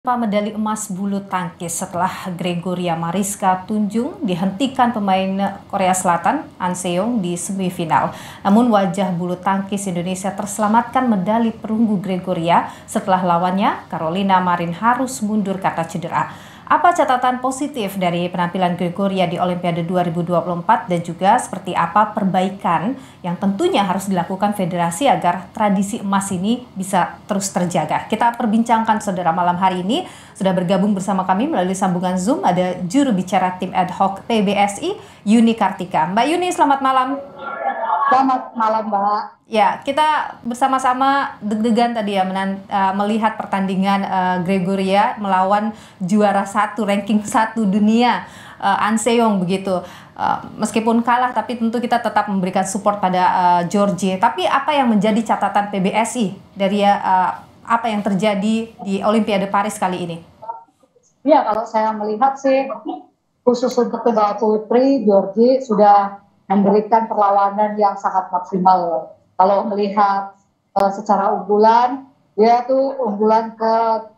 Medali emas bulu tangkis setelah Gregoria Mariska Tunjung dihentikan pemain Korea Selatan An Seong di semifinal. Namun wajah bulu tangkis Indonesia terselamatkan medali perunggu Gregoria setelah lawannya Carolina Marin harus mundur karena cedera. Apa catatan positif dari penampilan Gregoria di Olimpiade 2024 dan juga seperti apa perbaikan yang tentunya harus dilakukan federasi agar tradisi emas ini bisa terus terjaga? Kita perbincangkan saudara malam hari ini. Sudah bergabung bersama kami melalui sambungan Zoom ada juru bicara tim ad hoc PBSI Yuni Kartika. Mbak Yuni, selamat malam. Selamat malam, Mbak. Ya, kita bersama-sama deg-degan tadi ya melihat pertandingan Gregoria melawan juara ranking 1 dunia An Seong begitu. Meskipun kalah tapi tentu kita tetap memberikan support pada Georgie. Tapi apa yang menjadi catatan PBSI dari apa yang terjadi di Olimpiade Paris kali ini? Ya, kalau saya melihat sih khusus untuk tunggal putri, Georgie sudah memberikan perlawanan yang sangat maksimal. Kalau melihat secara unggulan, dia tuh unggulan ke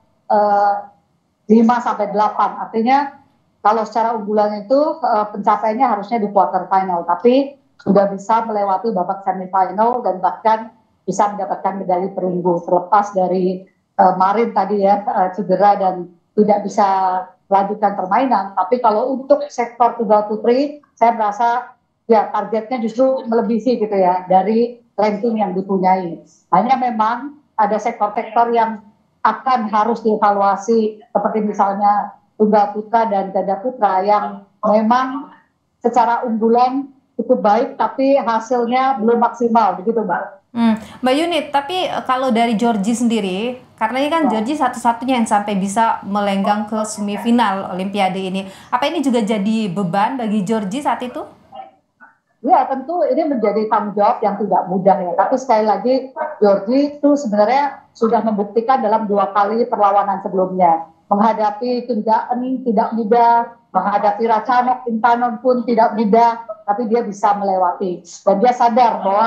5-8. Artinya kalau secara unggulan itu pencapaiannya harusnya di quarter final, tapi sudah bisa melewati babak semifinal dan bahkan bisa mendapatkan medali perunggu terlepas dari Marin tadi ya cedera dan tidak bisa melanjutkan permainan. Tapi kalau untuk sektor tunggal putri, saya merasa ya targetnya justru melebihi gitu ya dari ranking yang dipunyai. Hanya memang ada sektor-sektor yang akan harus dievaluasi seperti misalnya tunggal putra dan ganda putra yang memang secara unggulan cukup baik tapi hasilnya belum maksimal begitu, Mbak. Mbak Yuni, tapi kalau dari Georgie sendiri, karena ini kan Georgie satu-satunya yang sampai bisa melenggang ke semifinal Olimpiade ini, apa ini juga jadi beban bagi Georgie saat itu? Ya, tentu ini menjadi tanggung jawab yang tidak mudah ya. Tapi sekali lagi, Georgie itu sebenarnya sudah membuktikan dalam 2 kali perlawanan sebelumnya. Menghadapi Tunjaan tidak mudah, menghadapi Ratchanok Intanon pun tidak mudah, tapi dia bisa melewati. Dan dia sadar bahwa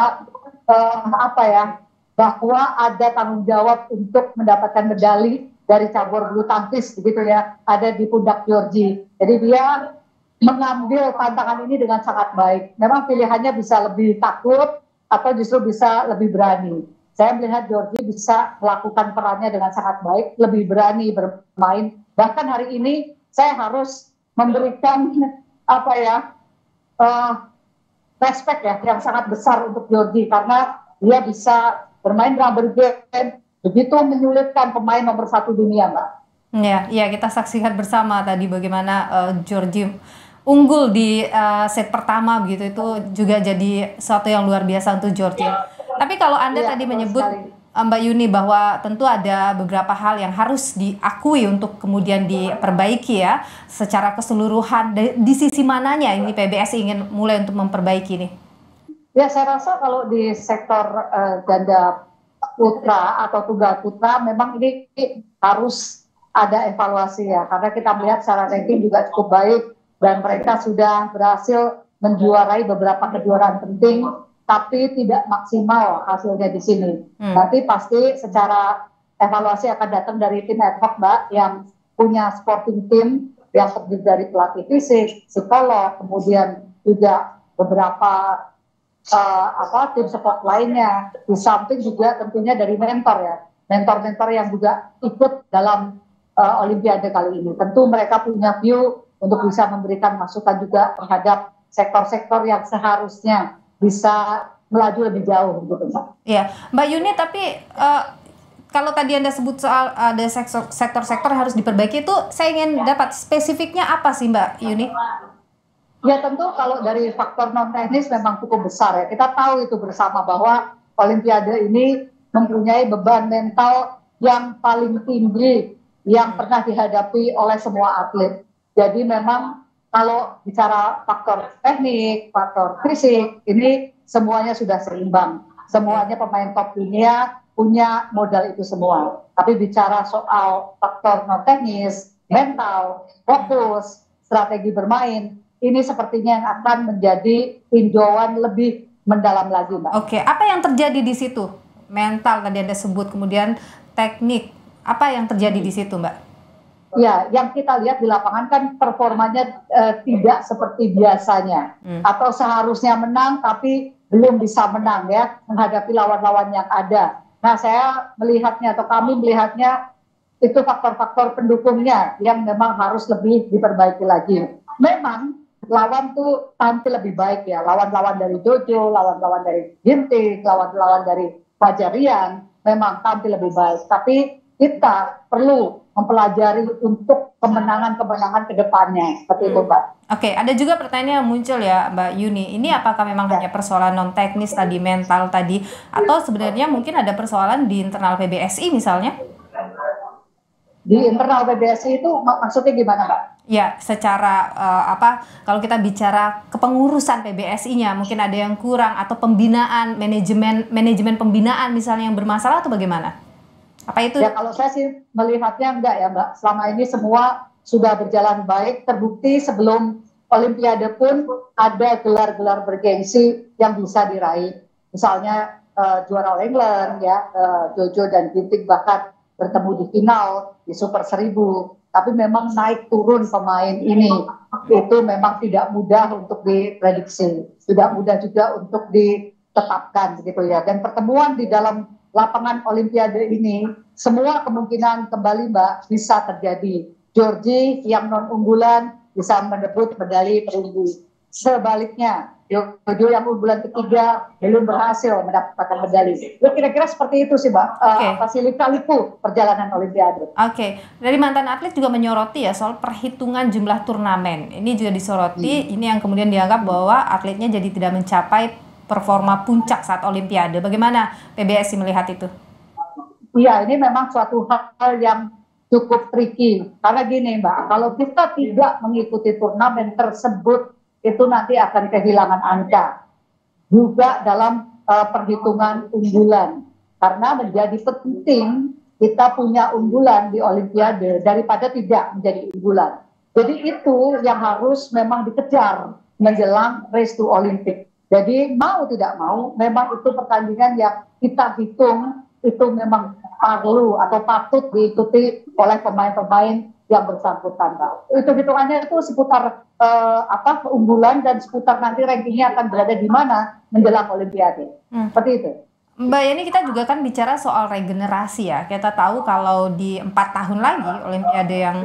bahwa ada tanggung jawab untuk mendapatkan medali dari cabur bulu tangkis begitu ya, ada di pundak Georgie. Jadi dia mengambil tantangan ini dengan sangat baik. Memang pilihannya bisa lebih takut atau justru bisa lebih berani. Saya melihat Georgie bisa melakukan perannya dengan sangat baik, lebih berani bermain. Bahkan hari ini saya harus memberikan respect ya yang sangat besar untuk Georgie karena dia bisa bermain rubber band begitu menyulitkan pemain nomor 1 dunia, Mbak. Ya, kita saksikan bersama tadi bagaimana Georgie unggul di set pertama begitu, itu juga jadi sesuatu yang luar biasa untuk Georgie. Tapi kalau Anda tadi menyebut Mbak Yuni bahwa tentu ada beberapa hal yang harus diakui untuk kemudian diperbaiki ya secara keseluruhan, di sisi mananya ini PBSI ingin mulai untuk memperbaiki ini? Ya, saya rasa kalau di sektor ganda putra atau tunggal putra memang ini harus ada evaluasi ya, karena kita melihat secara ranking juga cukup baik dan mereka sudah berhasil menjuarai beberapa kejuaraan penting, tapi tidak maksimal hasilnya di sini. Nanti pasti secara evaluasi akan datang dari tim ad hoc, Mbak, yang punya sporting team yang terdiri dari pelatih fisik, psikolog, kemudian juga beberapa tim support lainnya. Di samping juga tentunya dari mentor ya, mentor-mentor yang juga ikut dalam Olimpiade kali ini. Tentu mereka punya view untuk bisa memberikan masukan juga terhadap sektor-sektor yang seharusnya bisa melaju lebih jauh gitu, Mbak. Iya, Mbak Yuni, tapi kalau tadi Anda sebut soal ada sektor-sektor yang harus diperbaiki, itu saya ingin dapat spesifiknya apa sih, Mbak Yuni? Ya, tentu kalau dari faktor non teknis memang cukup besar ya. Kita tahu itu bersama bahwa Olimpiade ini mempunyai beban mental yang paling tinggi yang pernah dihadapi oleh semua atlet. Jadi memang kalau bicara faktor teknik, faktor fisik, ini semuanya sudah seimbang. Semuanya pemain top dunia punya modal itu semua. Tapi bicara soal faktor non teknis, mental, fokus, strategi bermain, ini sepertinya yang akan menjadi tinjauan lebih mendalam lagi, Mbak. Oke, apa yang terjadi di situ? Mental tadi Anda sebut, kemudian teknik. Apa yang terjadi di situ, Mbak? Ya, yang kita lihat di lapangan kan performanya tidak seperti biasanya, atau seharusnya menang tapi belum bisa menang ya menghadapi lawan-lawan yang ada. Nah, saya melihatnya atau kami melihatnya itu faktor-faktor pendukungnya yang memang harus lebih diperbaiki lagi. Memang lawan tuh tampil lebih baik ya, lawan-lawan dari Jojo, lawan-lawan dari Ginting, lawan-lawan dari Fajarian memang tampil lebih baik. Tapi kita perlu mempelajari untuk kemenangan-kemenangan ke depannya. Seperti itu, Mbak. Oke, ada juga pertanyaan yang muncul ya Mbak Yuni. Ini apakah memang hanya persoalan non teknis tadi, mental tadi, atau sebenarnya mungkin ada persoalan di internal PBSI misalnya? Di internal PBSI itu maksudnya gimana, Mbak? Ya, secara kalau kita bicara kepengurusan PBSI-nya mungkin ada yang kurang atau pembinaan manajemen pembinaan misalnya yang bermasalah atau bagaimana? Apa itu? Ya kalau saya sih melihatnya enggak ya Mbak. Selama ini semua sudah berjalan baik. Terbukti sebelum Olimpiade pun ada gelar-gelar bergengsi yang bisa diraih. Misalnya juara All England ya, Jojo dan Ginting bahkan bertemu di final di Super 1000. Tapi memang naik turun pemain ini itu memang tidak mudah untuk diprediksi, tidak mudah juga untuk ditetapkan gitu ya. Dan pertemuan di dalam lapangan Olimpiade ini semua kemungkinan kembali Mbak bisa terjadi. Georgie yang non unggulan bisa merebut medali perunggu. Sebaliknya, Jojo yang unggulan ketiga belum berhasil mendapatkan medali. Kira-kira seperti itu sih Mbak. Pasti lika-liku perjalanan Olimpiade. Oke, dari mantan atlet juga menyoroti ya soal perhitungan jumlah turnamen. Ini juga disoroti. Ini yang kemudian dianggap bahwa atletnya jadi tidak mencapai performa puncak saat Olimpiade. Bagaimana PBSI melihat itu? Iya, ini memang suatu hal yang cukup tricky. Karena gini Mbak, kalau kita tidak mengikuti turnamen tersebut, itu nanti akan kehilangan angka. Juga dalam perhitungan unggulan. Karena menjadi penting kita punya unggulan di Olimpiade daripada tidak menjadi unggulan. Jadi itu yang harus memang dikejar menjelang race to Olympic. Jadi mau tidak mau, memang itu pertandingan yang kita hitung itu memang perlu atau patut diikuti oleh pemain-pemain yang bersangkutan, Mbak. Hitung-hitungannya itu seputar keunggulan dan seputar nanti rankingnya akan berada di mana menjelang Olimpiade. Seperti itu. Mbak Yani, kita juga kan bicara soal regenerasi ya. Kita tahu kalau di 4 tahun lagi Olimpiade yang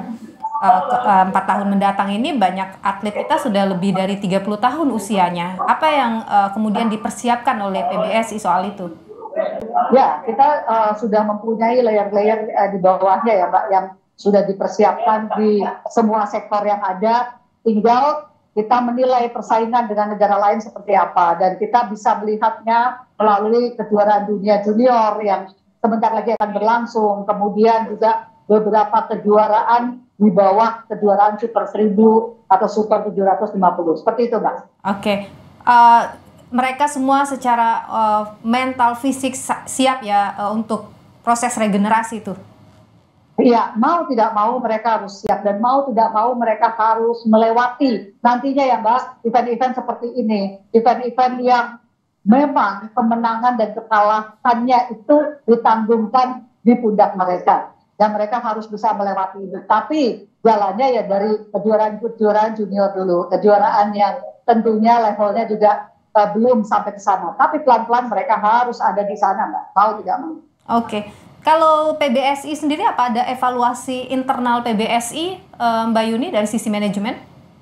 4 tahun mendatang ini banyak atlet kita sudah lebih dari 30 tahun usianya. Apa yang kemudian dipersiapkan oleh PBSI soal itu? Ya, kita sudah mempunyai layer-layer di bawahnya ya Mbak, yang sudah dipersiapkan di semua sektor yang ada. Tinggal kita menilai persaingan dengan negara lain seperti apa. Dan kita bisa melihatnya melalui kejuaraan dunia junior yang sebentar lagi akan berlangsung. Kemudian juga beberapa kejuaraan di bawah kejuaraan Super 1000 atau Super 750. Seperti itu Mbak. Oke. Mereka semua secara mental, fisik siap ya untuk proses regenerasi itu? Iya, mau tidak mau mereka harus siap dan mau tidak mau mereka harus melewati nantinya ya Mbak, event-event seperti ini. Event-event yang memang kemenangan dan kekalahannya itu ditanggungkan di pundak mereka. Dan mereka harus bisa melewati itu. Tapi jalannya ya dari kejuaraan junior dulu, kejuaraan yang tentunya levelnya juga belum sampai ke sana. Tapi pelan-pelan mereka harus ada di sana Mbak, mau tidak mau. Oke. Kalau PBSI sendiri apa ada evaluasi internal PBSI Mbak Yuni dari sisi manajemen?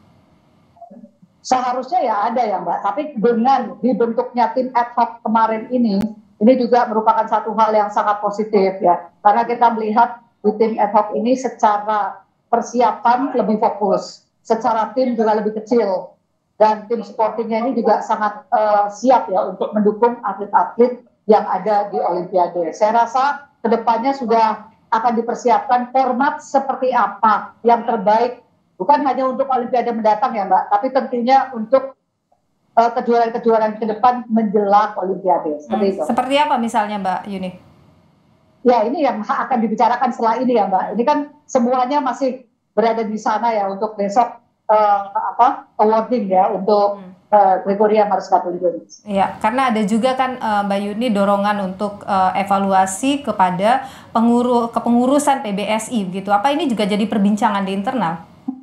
Seharusnya ya ada ya Mbak, tapi dengan dibentuknya tim ad hoc kemarin ini juga merupakan satu hal yang sangat positif ya. Karena kita melihat di tim ad hoc ini secara persiapan lebih fokus, secara tim juga lebih kecil. Dan tim sportingnya ini juga sangat siap ya untuk mendukung atlet-atlet yang ada di Olimpiade. Saya rasa kedepannya sudah akan dipersiapkan format seperti apa yang terbaik, bukan hanya untuk Olimpiade mendatang ya Mbak, tapi tentunya untuk kejuaraan-kejuaraan ke depan menjelang Olimpiade. Seperti itu. Seperti apa misalnya Mbak Yuni? Ya ini yang akan dibicarakan setelah ini ya Mbak. Ini kan semuanya masih berada di sana ya untuk besok awarding ya untuk Gregoria Mariska Tunjung. Ya, karena ada juga kan Mbak Yuni dorongan untuk evaluasi kepada kepengurusan PBSI begitu. Apa ini juga jadi perbincangan di internal?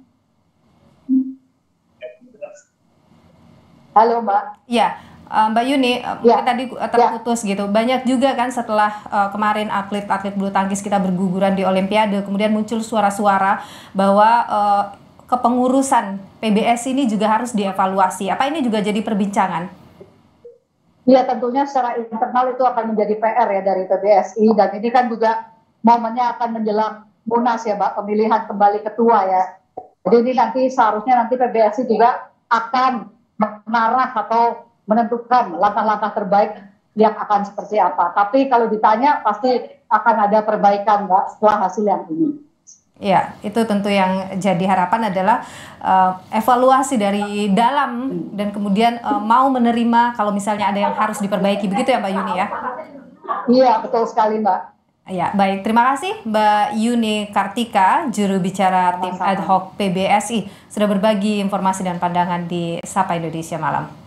Halo Mbak. Ya, Mbak Yuni, mungkin tadi terputus gitu. Banyak juga kan setelah kemarin atlet-atlet bulu tangkis kita berguguran di Olimpiade, kemudian muncul suara-suara bahwa kepengurusan PBSI ini juga harus dievaluasi. Apa ini juga jadi perbincangan? Iya, tentunya secara internal itu akan menjadi PR ya dari PBSI, dan ini kan juga momennya akan menjelang Munas ya Mbak, pemilihan kembali ketua ya. Jadi ini nanti seharusnya nanti PBSI juga akan mengarah atau menentukan langkah-langkah terbaik yang akan seperti apa. Tapi kalau ditanya pasti akan ada perbaikan Mbak setelah hasil yang ini. Ya, itu tentu yang jadi harapan adalah evaluasi dari dalam dan kemudian mau menerima kalau misalnya ada yang harus diperbaiki, begitu ya Mbak Yuni ya? Iya, betul sekali Mbak. Ya, baik. Terima kasih Mbak Yuni Kartika, juru bicara tim ad hoc PBSI, sudah berbagi informasi dan pandangan di Sapa Indonesia Malam.